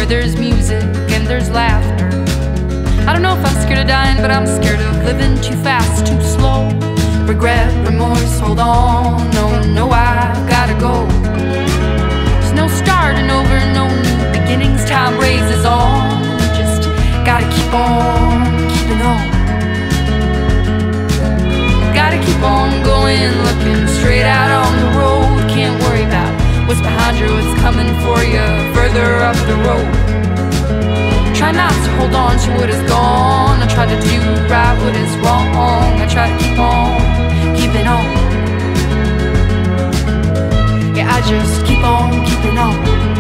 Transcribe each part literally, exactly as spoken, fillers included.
there's music and there's laughter. I don't know if I'm scared of dying, but I'm scared of living too fast, too slow. Regret, remorse, hold on, no, no, I've gotta go. There's no starting over, no new beginnings, time raises on. Just gotta keep on keeping on. Gotta keep on going, looking straight out on the road. Can't worry about what's behind you, what's coming for you further up the road. Try not to hold on to what is gone. I try to do right what is wrong. I try to keep on keeping on. Yeah, I just keep on keeping on.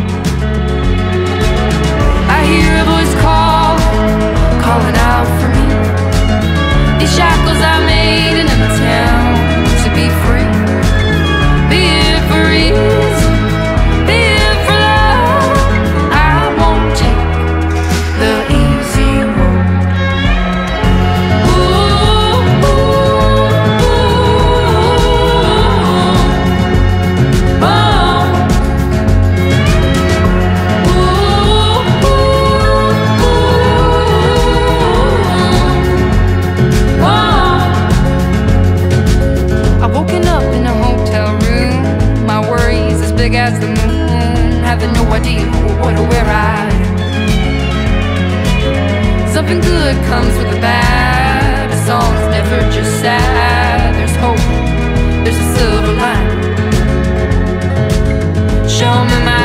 I hear a voice call, calling out for me. These shackles I made in a town to be free. Be it for easy, be it for love. I won't take the easy road. Ooh, ooh, ooh, oh. Ooh, ooh, oh. I've woken up in a hotel room, my worries as big as the moon, having no idea what or where I am. Something good comes with the bad. A song's never just sad. There's hope, there's a silver line. Show me my